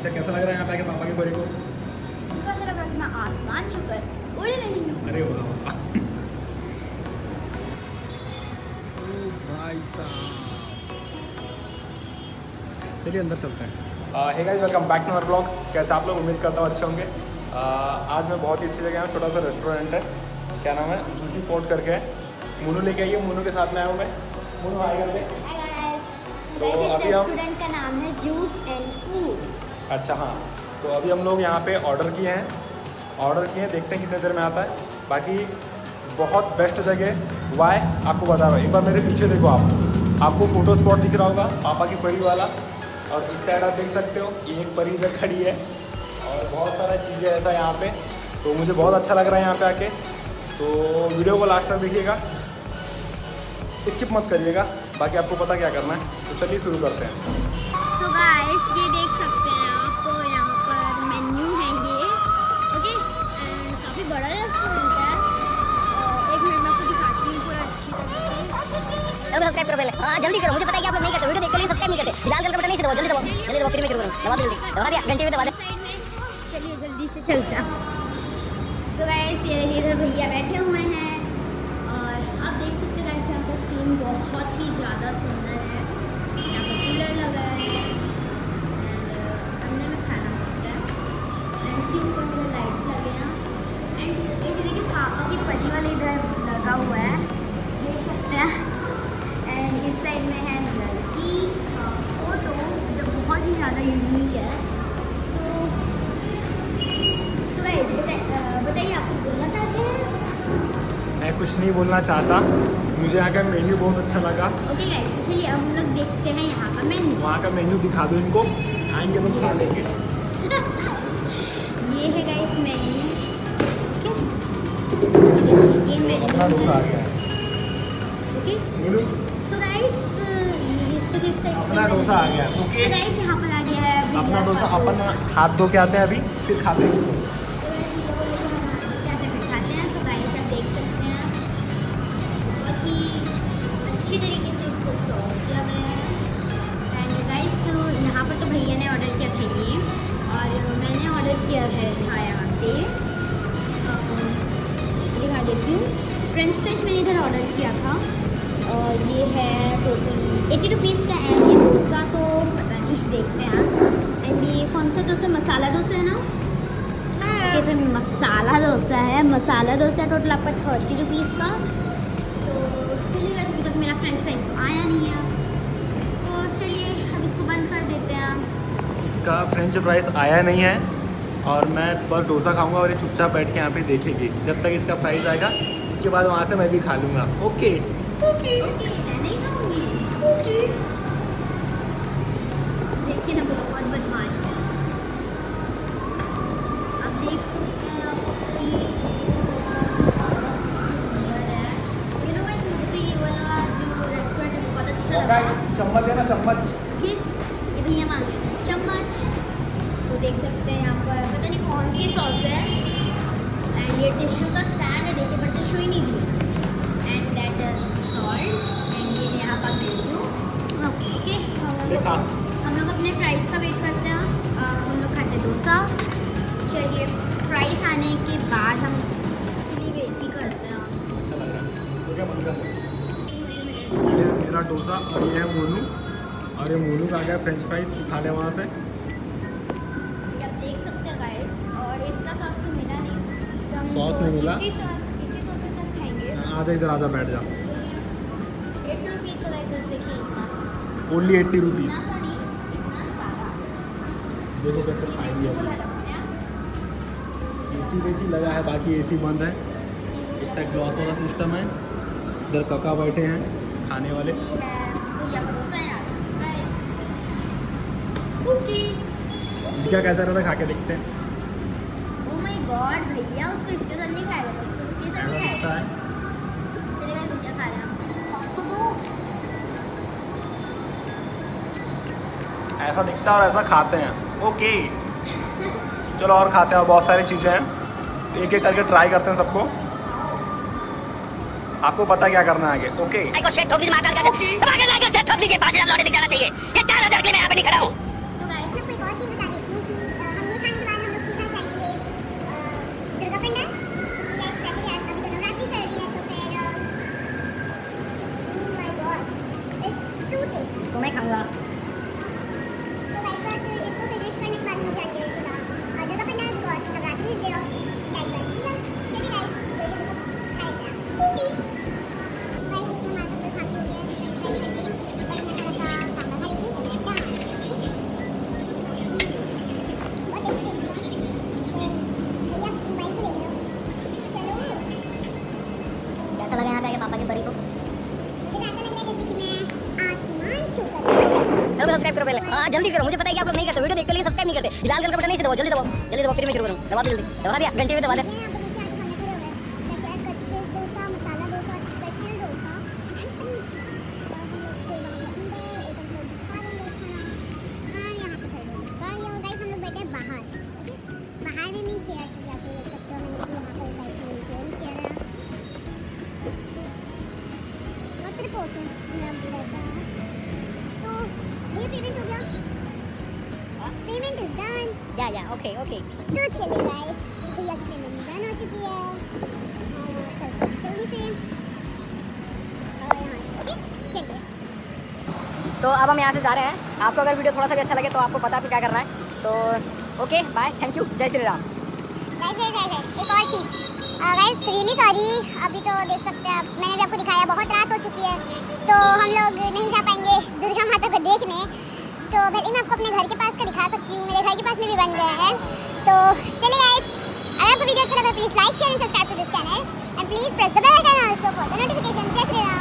अच्छा कैसा लग रहा है यहाँ पे आके पापा के परी को? मुझको ऐसा लग रहा है कि मैं आसमान छूकर उड़ रही हूँ। अरे वाह भाई साहब, चलिए अंदर चलते हैं। Hey guys, welcome back to our blog. कैसे आप लोग? उम्मीद करता हूँ अच्छे होंगे। आज मैं बहुत ही अच्छी जगह हूँ, छोटा सा रेस्टोरेंट है, क्या नाम है, जूसी फोर्ट करके है। मोनू लेके आई है, मोनू के साथ में आया हूँ मैं। मोनू हाय कर दे। तो इस रेस्टोरेंट का नाम है जूस एंड फूड। अच्छा हाँ, तो अभी हम लोग यहाँ पे ऑर्डर किए हैं, देखते हैं कितने देर में आता है। बाकी बहुत बेस्ट जगह वाई आपको बता रहा हूँ। एक बार मेरे पीछे देखो, आपको फोटो स्पॉट दिख रहा होगा पापा की परी वाला, और इस साइड आप देख सकते हो ये एक परी इधर खड़ी है, और बहुत सारा चीज़ें ऐसा यहाँ पे। तो मुझे बहुत अच्छा लग रहा है यहाँ पे आके। तो वीडियो को लास्ट तक देखिएगा, स्किप मत करिएगा। बाकी आपको पता क्या करना है, तो चलिए शुरू करते हैं। So guys, ये देख सकते हैं आप, यहाँ पर मेन्यू है ये, ओके। एंड काफ़ी बड़ा रेस्टोरेंट है। एक मिनट में आपको दिखाती हूँ पूरा अच्छी तरह से। सब्सक्राइब करो पहले, हाँ जल्दी करो, मुझे पता है कि आप लोग नहीं करते, वीडियो देखते लेकिन सब्सक्राइब नहीं करते। लाल कलर का बटन नहीं दबाओ, जल्दी दबाओ, जल्दी दबाओ, फिर मैं शुरू करूँ, दबा दो जल्दी, दबा दिया, घंटे में दबा दे। चलिए जल्दी से चलते हैं। सो गाइस, ये इधर भैया बैठे हुए हैं, और आप देख सकते हैं गाइस यहाँ का सीन बहुत ही ज़्यादा सुंदर है। यहाँ पर कूलर लगा है, एंड अंदर में खाना पीना है, एंड उसके ऊपर मेरे लाइट्स लगे हैं। एंड ये देखिए पापा की परी वाले इधर लगा हुआ है, देख सकते हैं। एंड इस साइड में है लड़की फोटो, जो बहुत ही ज़्यादा यूनिक है। तो बताइए, आप कुछ बोलना चाहते हैं? मैं कुछ नहीं बोलना चाहता, मुझे यहाँ का मेन्यू बहुत अच्छा लगा। ओके गाइस, चलिए अब हम लोग देखते हैं यहाँ का मेन्यू। वहाँ का मेन्यू दिखा दो इनको, आएंगे तो खा लेंगे। ये है गाइस मेन्यू, ये मेन्यू अपना डोसा आ गया है। ओके। सो गाइस, इसको इस टाइप अपना डोसा आ गया है। ओके, सो गाइस यहाँ पर आ गया है अपना डोसा। अपन हाथ धो के आते हैं अभी, फिर खाते हैं इसको। अच्छी तरीके से इसको सॉस किया गया है। एंड गाइस, यहाँ पर तो भैया ने ऑर्डर किया था ये, और मैंने ऑर्डर किया है था यहाँ पे, दिखा देती हूँ। फ्रेंच फ्राइज मैंने इधर ऑर्डर किया था, और ये है टोटल 80 रुपीज़ का। एंड ये डोसा तो पता नहीं, देखते हैं। एंड ये कौन सा डोसा, मसाला डोसा है ना? ओके, तो मसाला डोसा है, मसाला डोसा टोटल आपका 30 रुपीज़ का। मेरा फ्रेंच फ्राइज तो आया नहीं है, तो चलिए अब इसको बंद कर देते हैं। इसका फ्रेंच फ्राइज आया नहीं है, और मैं बस डोसा खाऊंगा, और ये चुपचाप बैठ के यहाँ पे देखेगी जब तक इसका प्राइस आएगा। इसके बाद वहाँ से मैं भी खा लूँगा। ओके ओके, मैं नहीं खाऊंगी। ओके, देखिए ना, बहुत बदमाश है। आप देख सकते हैं, चम्मच है ना, चम्मच। ये भैया मांग रहे थे चम्मच। तो देख सकते हैं यहाँ पर पता नहीं कौन सी सॉस है। एंड ये टिश्यू का स्टैंड है, देखिए, पर टिश्यू ही नहीं दिया। And that is salt. And ये यहाँ का मेन्यू। ओके, हम लोग अपने फ्राइज़ का वेट करते हैं। हम लोग खाते डोसा। चलिए, फ्राइज़ आने के बाद हम इसके लिए वेट ही करते हैं। अच्छा लग रहा है तो क्या बंद कर दो। ये मेरा डोसा, और ये है मोनू, और ये मोनू का आ गया फ्रेंच फ्राइज, खा ले वहाँ से। आप देख सकते हैं गाइस, और इसका सॉस तो मिला नहीं, तो हम सॉस नहीं मिला, इसी सॉस के साथ खाएंगे। आजा इधर, आजा बैठ जा। 80 रुपीज़ का गाइस, देखिए इतना ओनली 80 रुपीज़। इतना नहीं, इतना सारा। देखो कैसे खाएंगे। एसी वेसी लगा है, बाकी एसी बंद है। इस साइड ग्लास वाला सिस्टम है, इधर काका बैठे हैं खाने वाले। क्या कैसा रहता, खा के देखते हैं। ओह माय गॉड, भैया उसको इसके साथ नहीं खाएगा, तो उसको इसके साथ नहीं खाएगा। चलिए भैया खा रहे हैं, तो दो। ऐसा दिखता है और ऐसा खाते हैं। ओके, चलो और खाते हैं, और बहुत सारी चीज़ें हैं, एक एक करके ट्राई करते हैं सबको। आपको पता क्या करना है आगे। ओके, तो गाइस, मैं एक और चीज़ बता देती हूँ कि हाँ जल्दी करो, मुझे पता है कि आप लोग नहीं करते, वीडियो देखते लेकिन सब्सक्राइब नहीं करते। लाल कलर का बटन नहीं दबाओ, जल्दी दबाओ, जल्दी दबाओ, फिर मैं शुरू करूँ। दबा दो जल्दी, दबा दिया, घंटे में दबा दे। या ओके ओके। तो चलिए गाइस, भैया की पेमेंट डन हो चुकी है। चलते हैं जल्दी से और यहाँ से ओके चलिए। तो अब हम यहाँ से जा रहे हैं। आपको अगर वीडियो थोड़ा सा भी अच्छा लगे तो आपको पता है क्या करना है। तो ओके बाय, थैंक यू, जय श्री राम। गाइस एक और चीज़ गाइस, रियली सॉरी, अभी तो देख सकते हैं आप, मैंने भी आपको दिखाया बहुत रात हो चुकी है तो हम लोग नहीं जा पाएंगे दुर्गा माता को देखने। तो भले मैं आपको अपने घर के पास का दिखा सकती हूँ, मेरे घर के पास में भी बन गया है। तो चलिए गाइस, अगर आपको वीडियो अच्छा लगा please like share and subscribe to this channel and please press the bell icon also for the notification. जय श्री राम।